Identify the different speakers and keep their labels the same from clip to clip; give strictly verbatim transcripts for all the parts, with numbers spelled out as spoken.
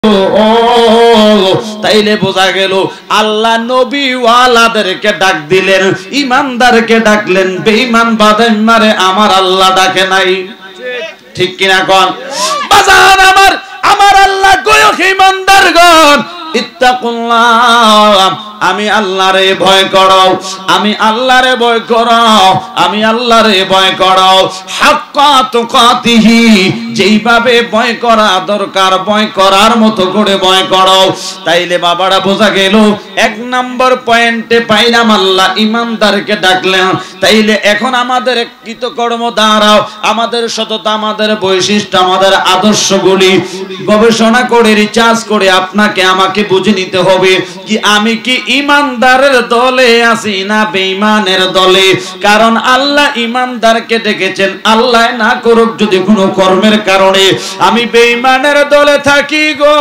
Speaker 1: ও তাইলে বোঝা গেল আল্লাহ নবী ওয়ালাদেরকে ডাক দিলেন, ইমানদারকে ডাকলেন, বেঈমান বাদাইমারে আমার আল্লাহ ডাকে নাই। ঠিক কিনা কোন বাজার আমার আমার আল্লাহ কয় ইমানদারগণ ইত্তাকুল্লাহ, আমি আল্লাহরে ভয় করো, আমি আল্লাহরে ভয় করো, আমি আল্লাহরে ভয় করো হাক্কা তুকাতিহি, যেইভাবে ভয় করা দরকার ভয় করার মতো করে ভয় করো। তাইলে বাবারা বোঝা গেল এক নম্বর পয়েন্টে পাইলাম আল্লাহ ইমানদারকে ডাকলেন। তাইলে এখন আমাদের কৃতকর্ম দ্বারা আমাদের সততা, আমাদের বৈশিষ্ট্য, আমাদের আদর্শগুলি গবেষণা করে রিসার্চ করে আপনাকে আমাকে বুঝে নিতে হবে কি আমি কি ইমানদারের দলে আছি না বেঈমানের দলে। কারণ আল্লাহ ইমানদারকে ডেকেছেন, আল্লাহ না করুক যদি কোনো কর্মের কারণে আমি বেঈমানের দলে থাকি গো,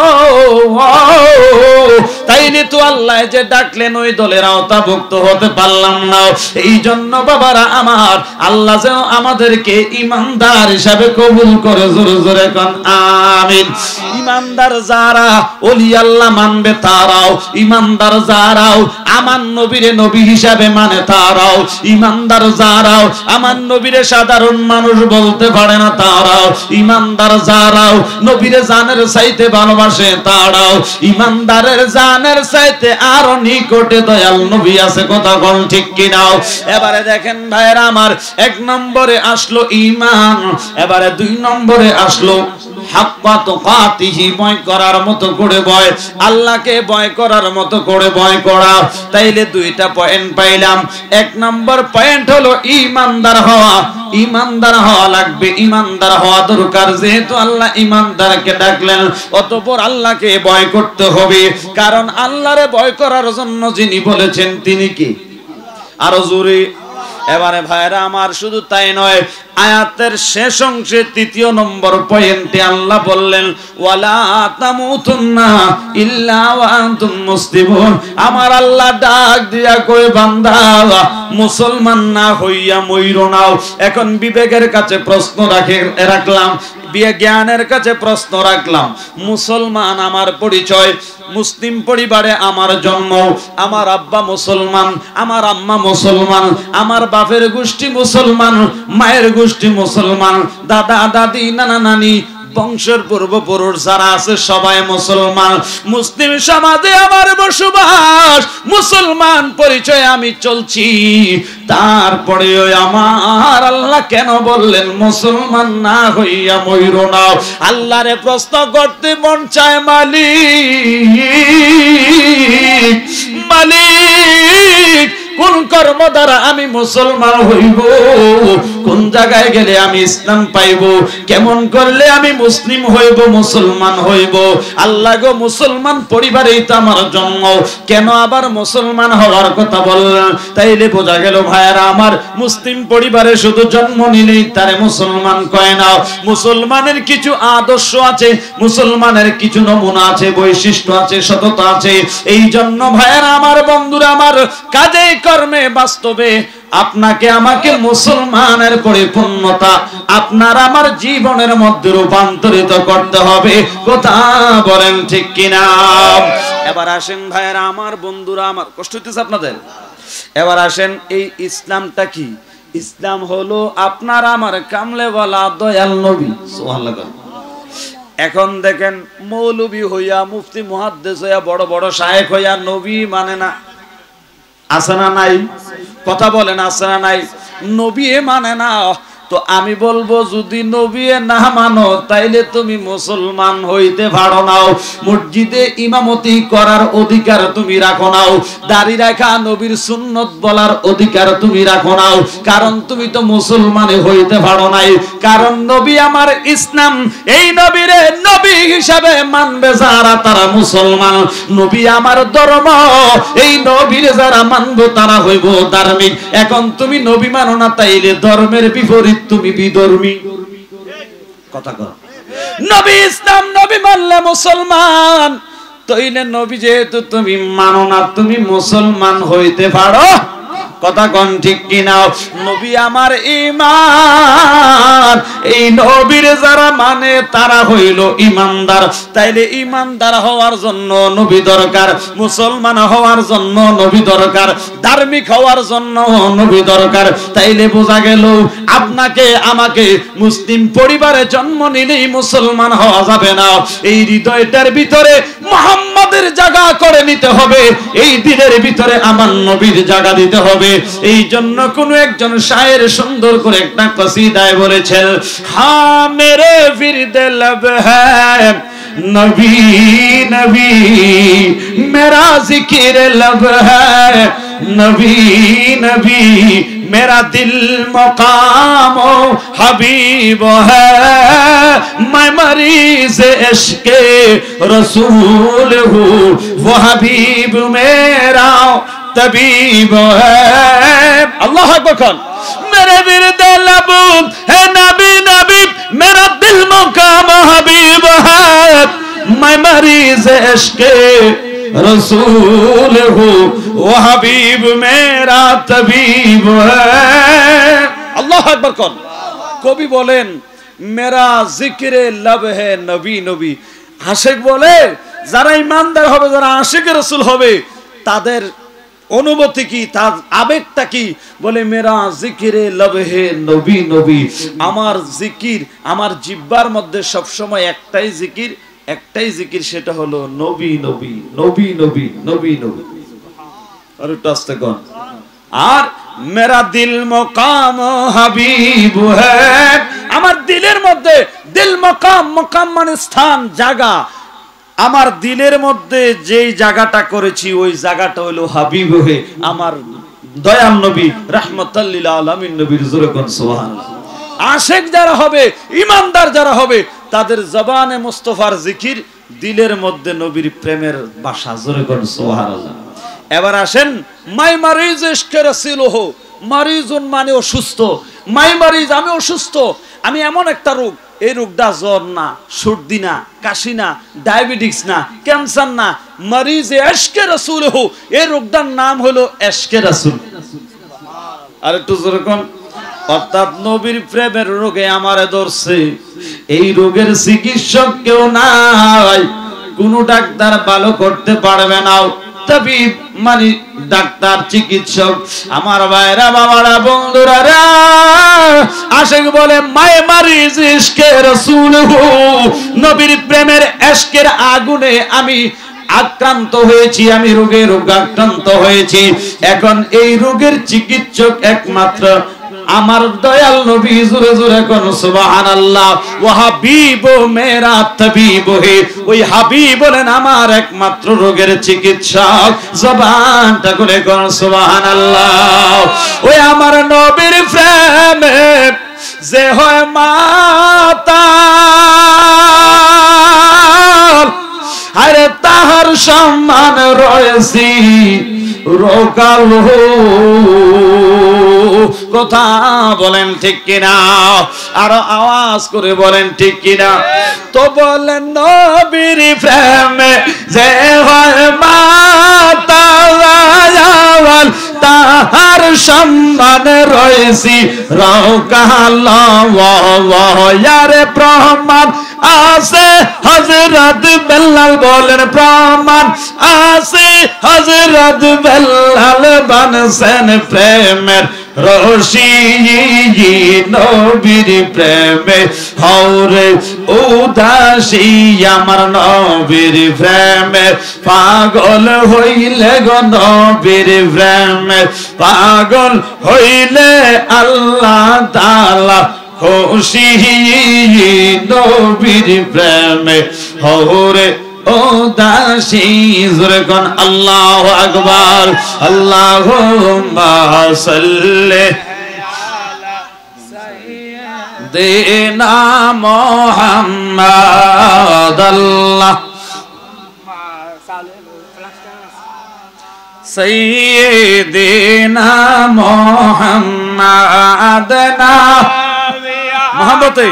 Speaker 1: তাইলে তো আল্লাহ যে ডাকলেন ওই দলের আওতাভুক্ত হতে পারলাম না। এই জন্য বাবারা আমার আল্লাহ যেন আমাদেরকে ইমানদার হিসাবে কবুল করে, জোরে জোরে কোন আমিন। ইমানদার যারা ওলি আল্লাহ মানবে তারাও, ইমানদার যারাও আমার নবীরে নবী হিসাবে মানে তারাও, ইমানদার যারাও আমার নবীরে সাধারণ মানুষ বলতে পারে না তারাও, ইমানদার যারাও নবীরে জানের চাইতে ভালোবাসে তারাও, ইমানদারের জানের চাইতে আরো নিকটে দয়াল নবী আছে, কথা বল ঠিক কিনা। এবারে দেখেন ভাইরা আমার এক নম্বরে আসলো ঈমান, এবারে দুই নম্বরে আসলো হাক্কা তুকাতিহি, ভয় করার মতো করে ভয়, আল্লাহকে ভয় করার মতো করে ভয় করা। তাইলে দুইটা পয়েন্ট পাইলাম। এক নম্বর পয়েন্ট হলো ইমানদার হওয়া, ইমানদার হওয়া লাগবে, ইমানদার হওয়া দরকার। যেহেতু আল্লাহ ইমানদারকে ডাকলেন অতঃপর আল্লাহকে ভয় করতে হবে, কারণ আল্লাহরে ভয় করার জন্য যিনি বলেছেন তিনি কি, আরো জোরে। এবারে ভাইরা আমার শুধু তাই নয়, আয়াতের শেষ অংশে তৃতীয় নম্বর পয়েন্টে আল্লাহ বললেন ওয়ালা তামুতুন্না ইল্লা ওয়া আনতুম মুসলিমুন। আমার আল্লাহ ডাক দিয়া কই বান্দা মুসলমান না হইয়া মইরো নাও। এখন বিবেকের কাছে প্রশ্ন রাখে রাখলাম, জ্ঞানের কাছে প্রশ্ন রাখলাম, মুসলমান আমার পরিচয়, মুসলিম পরিবারে আমার জন্ম, আমার আব্বা মুসলমান, আমার আম্মা মুসলমান, আমার বাপের গোষ্ঠী মুসলমান, মায়ের গোষ্ঠী মুসলমান, দাদা দাদি নানা নানি বংশের পূর্বপুরুষ যারা আছে সবাই মুসলমান, মুসলিম সমাজে আমার বসবাস, মুসলমান পরিচয় আমি চলছি। তারপরেও আমার আল্লাহ কেন বললেন মুসলমান না হইয়া মইরো না? আল্লাহরে প্রশ্ন করতে মন চায় মালিক, মালিক কোন কর্ম দ্বারা আমি মুসলমান হইব, কোন জায়গায় গেলে আমি ইসলাম পাইব, কেমন করলে আমি মুসলিম হইব, মুসলমান হইব। আল্লাহ গো মুসলমান পরিবারেই তো আমার জন্ম, কেন আবার মুসলমান হওয়ার কথা বললেন? তাইলে বোঝা গেল ভাইয়ারা আমার মুসলিম পরিবারে শুধু জন্ম নিলেই তারে মুসলমান কয় না। মুসলমানের কিছু আদর্শ আছে, মুসলমানের কিছু নমুনা আছে, বৈশিষ্ট্য আছে, সততা আছে। এই জন্য ভাইয়ারা আমার, বন্ধুরা আমার, কাজে কর্মে বাস্তবে আপনাকে আমাকে মুসলমানের পরিপূর্ণতা আপনার আমার জীবনের মধ্যে রূপান্তরিত করতে হবে, কথা বলেন ঠিক কিনা? এবার আসেন ভাইয়েরা আমার, বন্ধুরা আমার, কষ্ট হইতেছে আপনাদের? এবার আসেন এই ইসলামটা কি? ইসলাম হলো আপনার আমার কামলেওয়ালা দয়াল নবী। সুবহানাল্লাহ। এখন দেখেন মৌলবী হইয়া, মুফতি মুহাদ্দিস হইয়া, বড় বড় শায়েখ হইয়া নবী মানে না, আছে না নাই? কথা বলেন, আছে না নাই? নবী মানে না। তো আমি বলবো যদি নবী না মানো তাইলে তুমি মুসলমান হইতে পারো নাও। মসজিদে ইমামতি করার অধিকার তুমি রাখো নাও, দাড়ি রাখা নবীর সুন্নত বলার অধিকার তুমি রাখো নাও, কারণ তুমি তো মুসলমান হইতে পারো নাই। কারণ নবী আমার ইসলাম, এই নবীরে নবী হিসাবে মানবে যারা তারা মুসলমান। নবী আমার ধর্ম, এই নবীরে যারা মানবো তারা হইব ধার্মিক। এখন তুমি নবী মানো না, তাইলে ধর্মের বিপরীত তুমি বিধর্মী। কথা কর। নবী ইসলাম নবী মানলে মুসলমান, তইলে নবী যেহেতু তুমি মানো না, তুমি মুসলমান হইতে পারো কথা কোন ঠিক কিনা? নবী আমার ঈমান, এই নবীর যারা মানে তারা হইল ঈমানদার। তাইলে ঈমানদার হওয়ার জন্য নবী দরকার, মুসলমান হওয়ার জন্য নবী দরকার, ধার্মিক হওয়ার জন্য নবী দরকার। তাইলে বোঝা গেল আপনাকে আমাকে মুসলিম পরিবারে জন্ম নিলেই মুসলমান হওয়া যাবে না। এই হৃদয়টার ভিতরে মুহাম্মাদের জায়গা করে নিতে হবে, এই দিলের ভিতরে আমার নবীর জায়গা দিতে হবে। এই জন্য কোন একজন শায়ের সুন্দর করে একটা কসিদায় বলেছেন, হ্যাঁ মেরে ফিরদে लब है नबी नबी मेरा जिक्र लब है नबी नबी मेरा दिल मकाम हबीब है मैं मरीज इश्क रसूल हूँ वो हबीब मेरा तबीब है। अल्लाह अकबर। मेरे विरद लब है नबी नबी मेरा दिल मकाम हबीब है मैं मरीज इश्क रसूल हूँ वो हबीब मेरा तबीब है। अल्लाह अकबर। कौन कवि बोलेन मेरा जिक्रे लब है नबी नबी। आशिक बोले যারা ঈমানদার হবে, যারা আশিকে রাসূল হবে, তাদের অনুভূতি কি, তার আবেগটা কি? বলে মেরা জিকিরে लब है নবী নবী, আমার জিকির আমার জিহ্বার মধ্যে সব সময় একটাই জিকির, একটাই জিকির, সেটা হলো নবী নবী নবী নবী নবী নবী। আর একটু আস্তে কোন। আর মেরা দিল মকাম হাবিব হ্যায়, আমার দিলের মধ্যে, দিল মকাম, মকাম মানে স্থান, জায়গা, আমার দিলের মধ্যে যেই জায়গাটা করেছি ওই জায়গাটা হলো হাবিব হে আমার দয়াল নবী রাহমাতাল লিল আলামিন নবীর। জোরে কোন সুবহানাল্লাহ। আশিক যারা হবে, ঈমানদার যারা হবে, তাদের জবানে মুস্তাফার জিকির, দিলের মধ্যে নবীর প্রেমের বাসা। জোরে কোন সুবহানাল্লাহ। এবার আসেন মাই মারিজ ইশকে রাসূলুহ। মারিজুন মানে অসুস্থ, মাই মারিজ আমি অসুস্থ, আমি এমন একটা রোগ, এই রোগটা জ্বর না, সর্দি না, কাশি না, ডায়াবেটিস না, ক্যান্সার না, মারিজে ইশকে রাসূলুহ, এই রোগটার নাম হলো ইশকে রাসূল। আর একটু জোরে কোন। অর্থাৎ নবীর প্রেমের রোগে আমারে ধরছে, এই রোগের চিকিৎসক কেউ নাই, কোন ডাক্তার ভালো করতে পারবে না। তাবিব মানে ডাক্তার, চিকিৎসক। আমার ভাইরা, বাবারা, বন্ধুরা রে, আশিক বলে মাই মারিজ ইশকে রাসূলুহ, নবীর প্রেমের ইশকের আগুনে আমি আক্রান্ত হয়েছি, আমি রোগে রোগাক্রান্ত হয়েছি। এখন এই রোগের চিকিৎসক একমাত্র আমার দয়াল নবী। জোরে জোরে কোন সুবহানাল্লাহ। ওয়া হাবিব মেরা তাবিব হে, ওই হাবিব বলেন আমার একমাত্র রোগের চিকিৎসক। জবানটা করে কোন সুবহানাল্লাহ। ওই আমার নবীর প্রেমে যে হয় মাতাল, আরে তাহার সম্মান রয়েছি রোকাল। কথা বলেন ঠিক কিনা? আর আওয়াজ করে বলেন ঠিক কিনা? তো বলেন নবীর প্রেমে যে হয় মাতাল, তাহার সম্মান রয়েছি রোকাল। ইয়ারে প্রমাণ আছে হযরত বেলাল, বলেন প্রমাণ আছে হযরত বেলাল বানছেন প্রেমের রশি। নবীর প্রেমে হরে উদাসী, আমার নবীর প্রেমে পাগল হইলে গো, নবীর প্রেমে পাগল হইলে আল্লাহ তাআলা খুশি। নবীর প্রেমে হরে ও দাসী। জোরে কোন আল্লাহু আকবার। আল্লাহুম্মা সাল্লি আলা সাইয়্যিদিনা মুহাম্মাদ। আল্লাহুম্মা সাইয়্যিদিনা মুহাম্মাদ। মোহাম্মতে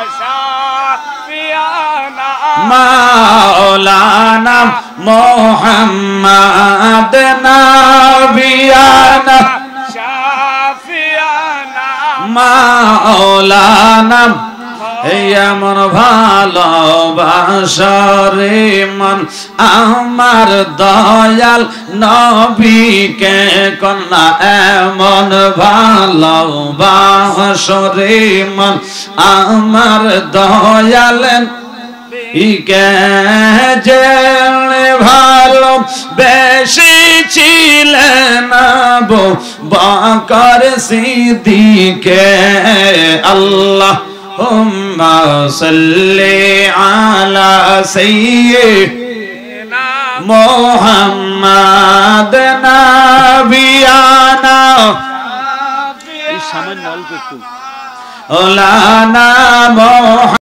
Speaker 1: মাওলানা মুহাম্মাদ নাবিয়ানা মাওলানা এমন ভালোবাসা রে মন আমার দয়াল নবীকে কন্যা এমন ভালোবাসা রে মন আমার দয়াল ইকে যে ভালো বেশি ছিলেন আবু বকর সিদ্দিকে আল্লাহ হুম্মা সাল্লি আলা সাইয়্যিদিনা মুহাম্মাদ নাবিয়ানা সামান্য অল্প একটু ওলানা